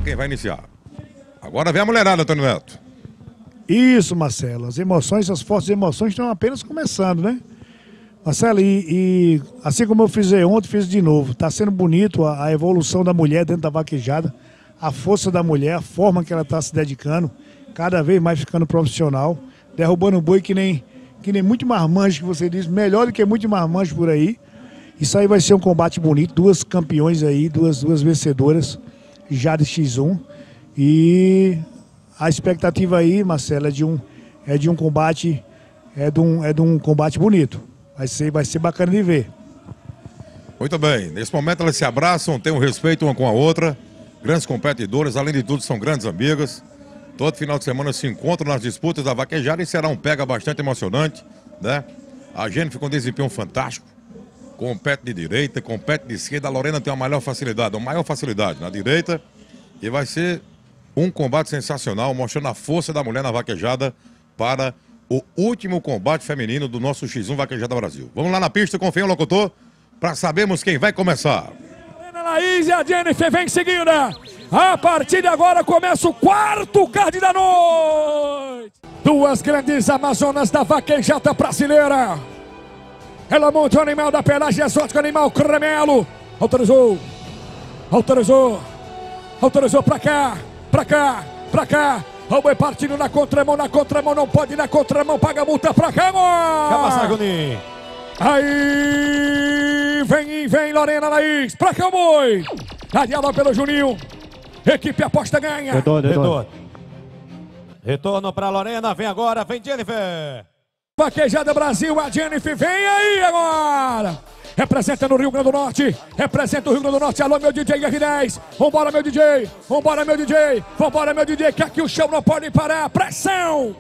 quem vai iniciar. Agora vem a mulherada, Antônio Neto. Isso, Marcelo. As emoções, as fortes emoções estão apenas começando, né? Marcelo, e assim como eu fiz ontem, fiz de novo. Está sendo bonito a evolução da mulher dentro da vaquejada, a força da mulher, a forma que ela está se dedicando, cada vez mais ficando profissional, derrubando boi que nem muito marmanjo, que você diz, melhor do que muito marmanjo por aí. Isso aí vai ser um combate bonito, duas campeões aí, duas vencedoras já de X1. E a expectativa aí, Marcelo, é de um combate bonito. Vai ser bacana de ver. Muito bem, nesse momento elas se abraçam, têm um respeito uma com a outra, grandes competidoras, além de tudo são grandes amigas. Todo final de semana se encontram nas disputas da vaquejada e será um pega bastante emocionante, né? A Jennifer com desempenho fantástico, compete de direita, compete de esquerda. A Lorena tem uma maior facilidade na direita e vai ser um combate sensacional, mostrando a força da mulher na vaquejada para o último combate feminino do nosso X1 Vaquejada Brasil. Vamos lá na pista, confia no locutor, para sabermos quem vai começar. A Laís e a Jennifer vem seguindo. A partir de agora começa o quarto card da noite. Duas grandes amazonas da vaquejada brasileira. Ela monta o animal da pelagem exótica, animal cremelo. Autorizou pra cá. O boi partindo na contramão, não pode ir na contramão, paga a multa pra cá, amor. Aí, vem Lorena Laís, pra cá o boi. Adiado pelo Juninho, equipe aposta ganha. Retorno pra Lorena, vem agora, vem Jennifer. Vaquejada Brasil, a Jennifer vem aí agora. Representa no Rio Grande do Norte, representa o Rio Grande do Norte. Alô, meu DJ R10, vambora, meu DJ, que aqui o show não pode parar, pressão!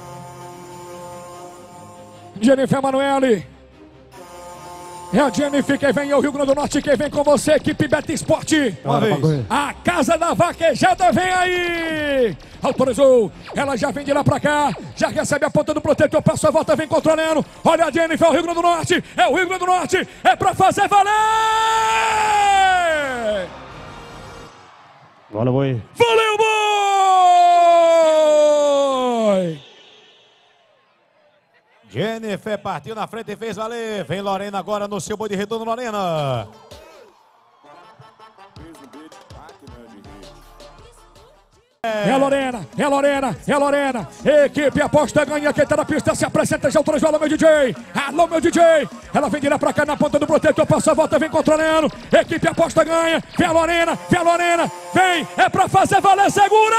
Jennifer Emanuele, é a Jennifer que vem, é o Rio Grande do Norte que vem com você, equipe Beta Esporte. Uma vez. A casa da vaquejada vem aí! Autorizou, ela já vem de lá pra cá, já recebe a ponta do protetor, passa a volta, vem controlando. Olha a Jennifer, é o Rio Grande do Norte, é pra fazer valer! Valeu, boi! Valeu, boi! Jennifer partiu na frente e fez valer. Vem Lorena agora no seu boi de retorno, Lorena. É a Lorena. Equipe aposta ganha, quem tá na pista se apresenta, já autorizou. Alô, meu DJ. Ela vem direto pra cá na ponta do protetor, passa a volta, vem controlando. Equipe aposta ganha, vem a Lorena. Vem, é pra fazer valer, segura!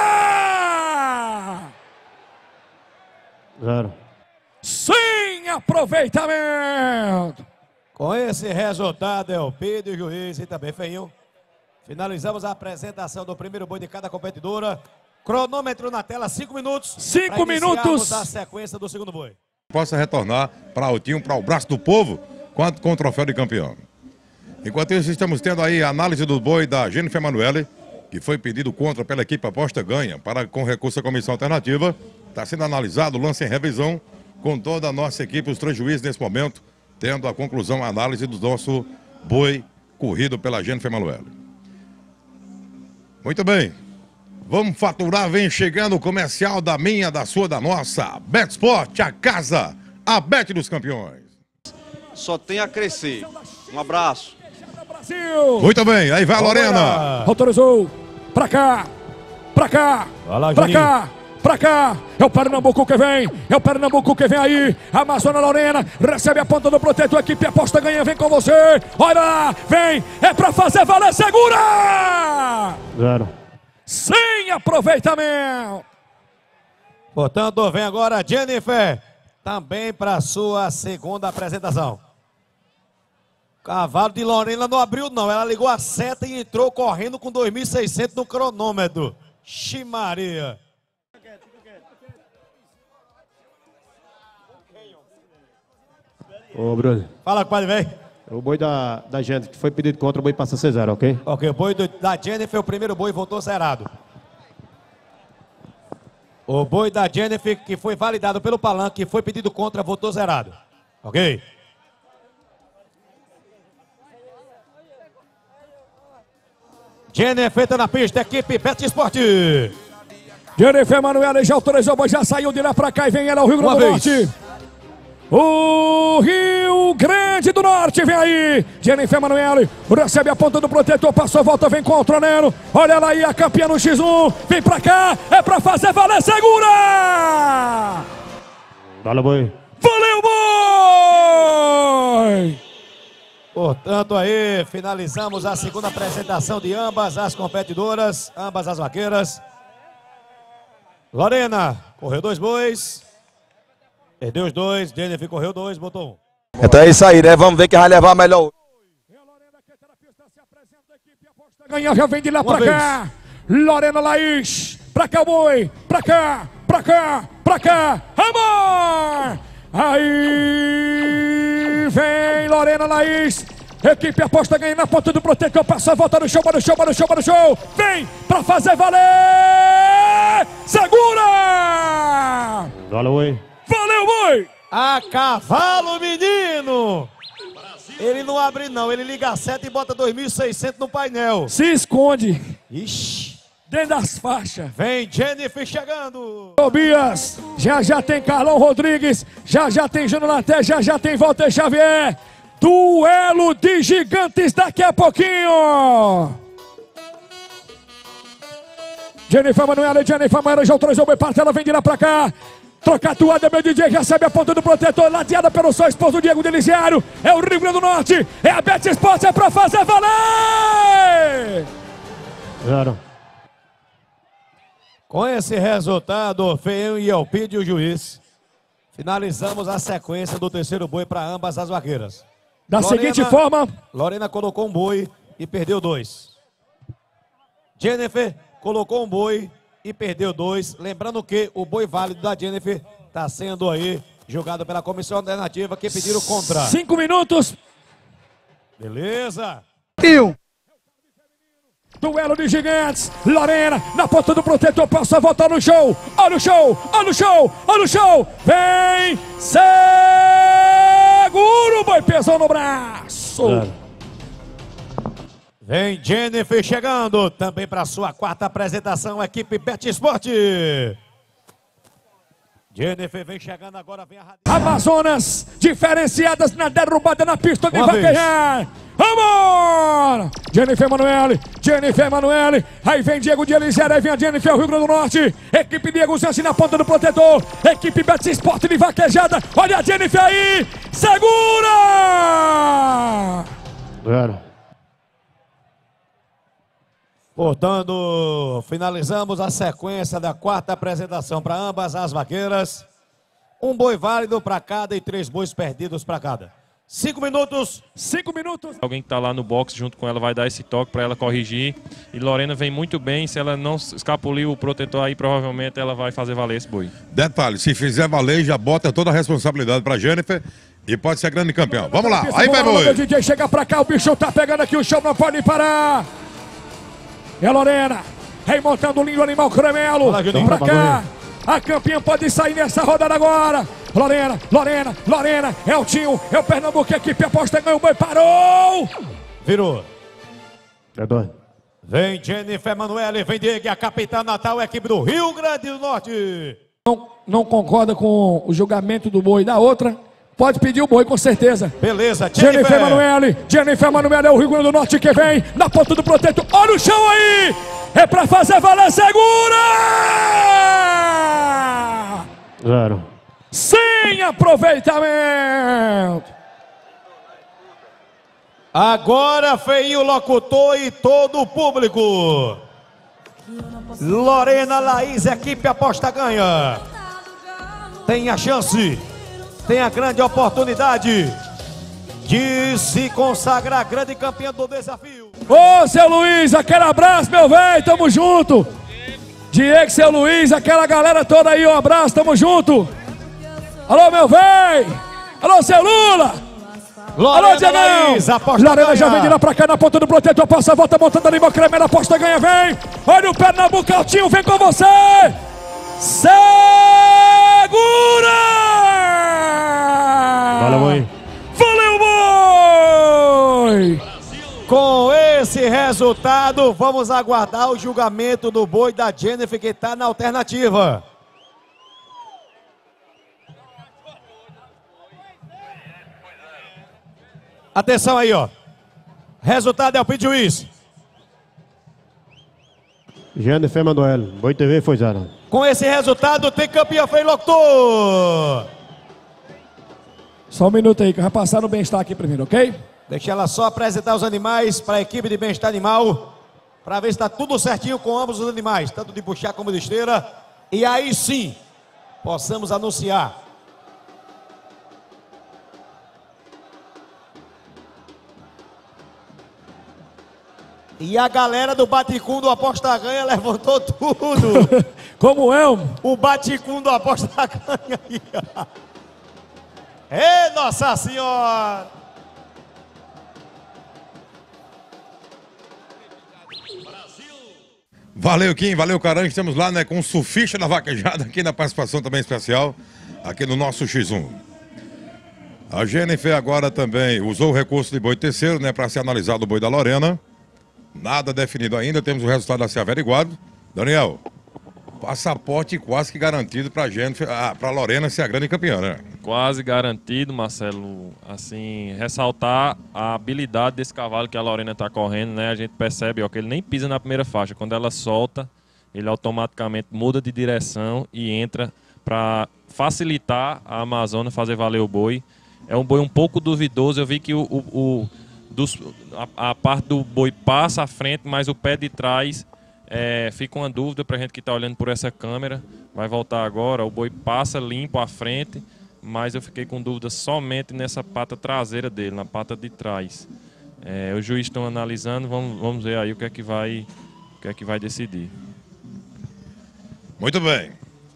0. Sem aproveitamento. Com esse resultado, Elpidio e o juiz e também Feinho. Finalizamos a apresentação do primeiro boi de cada competidora. Cronômetro na tela, 5 minutos. 5 minutos. A sequência do segundo boi. Possa retornar para Altinho, para o braço do povo, quanto com o troféu de campeão. Enquanto isso, estamos tendo aí a análise do boi da Jennifer Emanuele, que foi pedido contra pela equipe Aposta Ganha, com recurso à comissão alternativa. Está sendo analisado, lance em revisão, com toda a nossa equipe, os 3 juízes nesse momento, tendo a conclusão, a análise do nosso boi corrido pela Jennifer Emanuele. Muito bem, vamos faturar, vem chegando o comercial da minha, da sua, da nossa, Betsport, a casa, a Bet dos campeões. Só tem a crescer. Um abraço. Muito bem, aí vai a Lorena. Autorizou, pra cá. É o Pernambuco que vem, aí. Amazona Lorena, recebe a ponta do protetor, equipe aposta ganha, vem com você. Olha lá, vem, é pra fazer valer, segura! 0. Sem aproveitamento. Portanto, vem agora a Jennifer, também para sua segunda apresentação. Cavalo de Lorena não abriu não, ela ligou a seta e entrou correndo com 2.600 no cronômetro. Ximaria. Ô, Bruno. Fala, compadre, velho. O boi da gente que foi pedido contra, o boi passa a ser 0, ok? Ok, o boi da Jennifer, o primeiro boi, voltou zerado. O boi da Jennifer, que foi validado pelo palanque, que foi pedido contra, voltou zerado. Ok? Jennifer tá na pista, equipe Bet Sport. Jennifer Emanuele já autorizou, já saiu de lá pra cá e vem ela ao Rio Grande do Norte. O Rio Grande do Norte vem aí. Jennifer Emanuele recebe a ponta do protetor, passou, volta, vem com o Tronero. Olha ela aí, a campeã no X1. Vem pra cá, é pra fazer valer, segura! Valeu, boi. Valeu, boi! Portanto, aí, finalizamos a segunda apresentação de ambas as competidoras, ambas as vaqueiras. Lorena correu 2 bois, perdeu os 2, Jennifer correu 2, botou 1. Então é isso aí, né? Vamos ver quem vai levar melhor. Ganha, já vem de lá pra cá. Lorena Laís, pra cá, boi, pra cá, pra cá, pra cá. Amor! Aí vem Lorena Laís. Equipe aposta ganha na ponta do protetor. Passa, volta no show, bora no show, bora no show, bora no show. Vem pra fazer valer. Segura! Valeu, boi. Valeu, boi! A cavalo, menino! Ele não abre não, ele liga a seta e bota 2.600 no painel. Se esconde. Ixi. Dentro das faixas. Vem Jennifer chegando. Tobias, já tem Carlão Rodrigues, já tem Júnior Naté, já tem Walter Xavier. Duelo de gigantes daqui a pouquinho. Jennifer Emanuele já autorizou o boi, parte, ela vem de lá pra cá. Troca a toada, meu DJ, recebe a ponta do protetor, lateada pelo seu esposo Diego Deliciário. É o Rio Grande do Norte, é a Bet Sport, é pra fazer valer. Zero. Com esse resultado, Feião e Elpidio, o juiz, finalizamos a sequência do terceiro boi para ambas as vaqueiras. Da seguinte forma, Lorena colocou um boi e perdeu 2. Jennifer colocou um boi e perdeu 2. Lembrando que o boi válido da Jennifer está sendo aí julgado pela comissão alternativa que pediram contra. 5 minutos. Beleza. Duelo de gigantes, Lorena na ponta do protetor, passa a voltar no show. Olha o show, olha o show, olha o show. Vem, segura o boi, pesou no braço. Vem Jennifer chegando, também para sua quarta apresentação, a equipe Bet Sport. Jennifer vem chegando agora, vem a Amazonas, diferenciadas na derrubada na pista de vaquejar. Vamos! Jennifer Emanuele, aí vem Diego de Elisiário, aí vem a Jennifer, Rio Grande do Norte. Equipe Diego Zanci na ponta do protetor, equipe Bet Sport de vaquejada. Olha a Jennifer aí, segura! Zero. Portanto, finalizamos a sequência da quarta apresentação para ambas as vaqueiras. Um boi válido para cada e 3 bois perdidos para cada. 5 minutos. 5 minutos. Alguém que está lá no box junto com ela vai dar esse toque para ela corrigir. E Lorena vem muito bem. Se ela não escapulir o protetor aí, provavelmente ela vai fazer valer esse boi. Detalhe, se fizer valer, já bota toda a responsabilidade pra Jennifer e pode ser grande campeão. Vamos lá, aí vai boi. O DJ chega pra cá, o bicho tá pegando aqui, o show não pode parar. É a Lorena, remontando o lindo animal Caramelo. Pra cá, a campeã pode sair nessa rodada agora. Lorena, é o Tinho, é o Pernambuco, a equipe aposta, ganhou o boi, parou. Virou. É 2. Vem Jennifer Emanuele, vem Diego, a capitã Natal, a equipe do Rio Grande do Norte. Não concorda com o julgamento do boi da outra? Pode pedir o boi, com certeza. Beleza, Jennifer Emanuele é o Rio Grande do Norte que vem na ponta do protetor. Olha o chão aí! É pra fazer valer, segura! Zero. Sem aproveitamento. Agora feio o locutor e todo o público. Lorena Laís, equipe aposta ganha. Tem a chance, tem a grande oportunidade de se consagrar grande campeã do desafio. Ô, seu Luiz, aquele abraço, meu velho, tamo junto. Diego, seu Luiz, aquela galera toda aí, um abraço, tamo junto. Alô, meu velho. Alô, seu Lula. Alô, Diegão! Lorena já vem de lá pra cá na ponta do protetor, passa a volta, montando ali, Cremera, aposta ganha, vem! Olha o Pernambuco, Altinho, vem com você! Segura! Valeu, boi! Valeu, boi! Com esse resultado, vamos aguardar o julgamento do boi da Jennifer, que está na alternativa. Atenção aí, ó. Resultado é o pedido juiz. Jennifer Manuel, Boi TV foi 0. Com esse resultado, tem campeão, Frei Locutor. Só um minuto aí, que vai passar no bem-estar aqui primeiro, ok? Deixa ela só apresentar os animais para a equipe de bem-estar animal, para ver se está tudo certinho com ambos os animais, tanto de puxar como de esteira. E aí sim, possamos anunciar. E a galera do Baticum do Aposta Ganha levantou tudo. Como é? O Baticum do Aposta Ganha aí. Ê, Nossa Senhora! Valeu, Kim, valeu, Carange. Estamos lá, né, com o surfista da vaquejada aqui na participação também especial, aqui no nosso X1. A Jennifer agora também usou o recurso de boi terceiro, né, para ser analisado o boi da Lorena. Nada definido ainda, temos o resultado a ser averiguado. Daniel, passaporte quase que garantido para Jennifer, para Lorena ser a grande campeã, né? Quase garantido, Marcelo. Assim, ressaltar a habilidade desse cavalo que a Lorena está correndo, né? A gente percebe, ó, que ele nem pisa na primeira faixa. Quando ela solta, ele automaticamente muda de direção e entra para facilitar a Amazônia fazer valer o boi. É um boi um pouco duvidoso. Eu vi que a parte do boi passa à frente, mas o pé de trás fica uma dúvida para a gente que está olhando por essa câmera. Vai voltar agora, o boi passa limpo à frente, mas eu fiquei com dúvida somente nessa pata traseira dele, na pata de trás. Os juízes estão analisando, vamos ver aí o que é que vai decidir. Muito bem.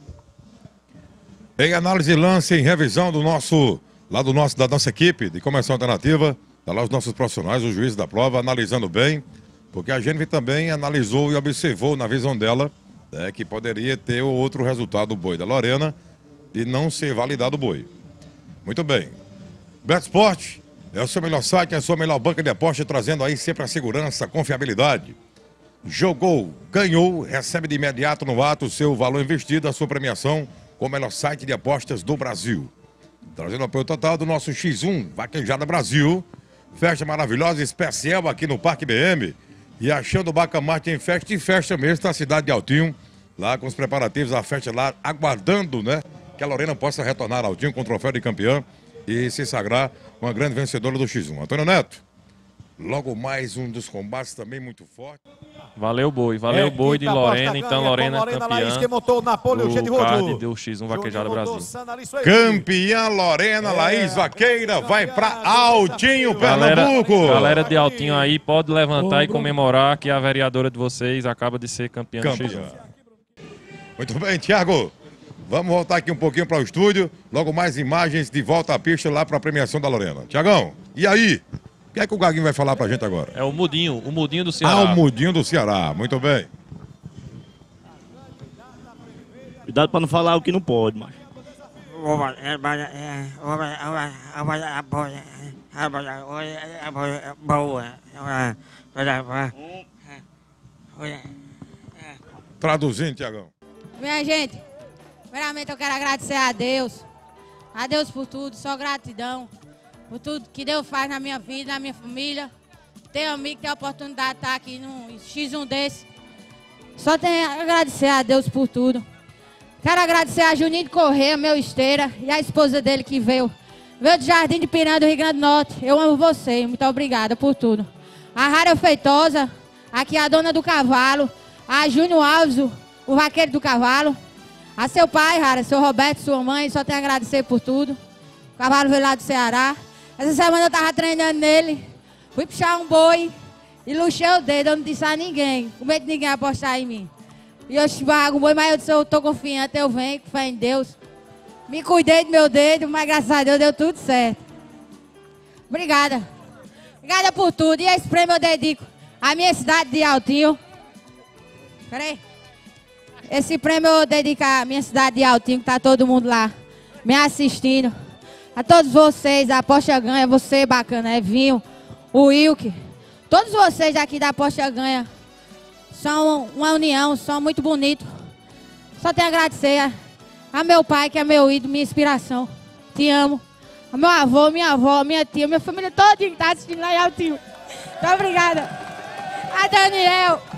Em análise de lance, em revisão da nossa equipe de comissão alternativa, tá lá os nossos profissionais, os juízes da prova, analisando bem, porque a Jennifer também analisou e observou na visão dela que poderia ter outro resultado do boi da Lorena e não ser validado o boi. Muito bem. Betsport é o seu melhor site, é a sua melhor banca de aposta, trazendo aí sempre a segurança, a confiabilidade. Jogou, ganhou, recebe de imediato no ato o seu valor investido, a sua premiação com o melhor site de apostas do Brasil. Trazendo apoio total do nosso X1 Vaquejada Brasil. Festa maravilhosa, especial aqui no Parque BM. E achando o Bacamarte em festa, e festa mesmo na cidade de Altinho. Lá com os preparativos, a festa lá, aguardando, né? Que a Lorena possa retornar a Altinho com o troféu de campeã e se sagrar uma grande vencedora do X1. Antônio Neto, logo mais um dos combates também muito forte. Valeu boi de Lorena, então Lorena campeã Laís, que montou o Napoleão do card do X1 Vaquejada Brasil. Campeã Lorena Laís Vaqueira vai pra Altinho, Pernambuco. Galera de Altinho aí, pode levantar e comemorar que a vereadora de vocês acaba de ser campeã do X1. Muito bem, Thiago. Vamos voltar aqui um pouquinho para o estúdio. Logo mais imagens de volta à pista lá para a premiação da Lorena. Tiagão, e aí? O que é que o Gaguinho vai falar pra gente agora? É o Mudinho do Ceará. O Mudinho do Ceará, muito bem. Cuidado pra não falar o que não pode, macho. Traduzindo, Tiagão. Minha gente, primeiramente eu quero agradecer a Deus por tudo, só gratidão. Por tudo que Deus faz na minha vida, na minha família. Tem amigo que tem a oportunidade de estar aqui num X1 desse. Só tenho a agradecer a Deus por tudo. Quero agradecer a Juninho de Correia, meu esteira, e a esposa dele que veio do Jardim de Piranha do Rio Grande do Norte. Eu amo você, muito obrigada por tudo. A Rara Feitosa, aqui a dona do cavalo, a Júnior Alves, o vaqueiro do cavalo. A seu pai, Rara, seu Roberto, sua mãe, só tenho a agradecer por tudo. O cavalo veio lá do Ceará. Essa semana eu tava treinando nele, fui puxar um boi e luxei o dedo, eu não disse a ninguém, com medo de ninguém apostar em mim. E eu esbarro o boi, mas eu disse, eu tô confiante, eu venho, com fé em Deus. Me cuidei do meu dedo, mas graças a Deus deu tudo certo. Obrigada. Obrigada por tudo. E esse prêmio eu dedico à minha cidade de Altinho. Peraí. Esse prêmio eu dedico à minha cidade de Altinho, que tá todo mundo lá me assistindo. A todos vocês, a Aposta Ganha, você bacana, Evinho, o Wilke, Todos vocês aqui da Aposta Ganha são uma união, são muito bonitos. Só tenho a agradecer a meu pai, que é meu ídolo, minha inspiração. Te amo. A meu avô, minha avó, minha tia, minha família toda que está assistindo lá em Altinho. Muito obrigada. A Daniel.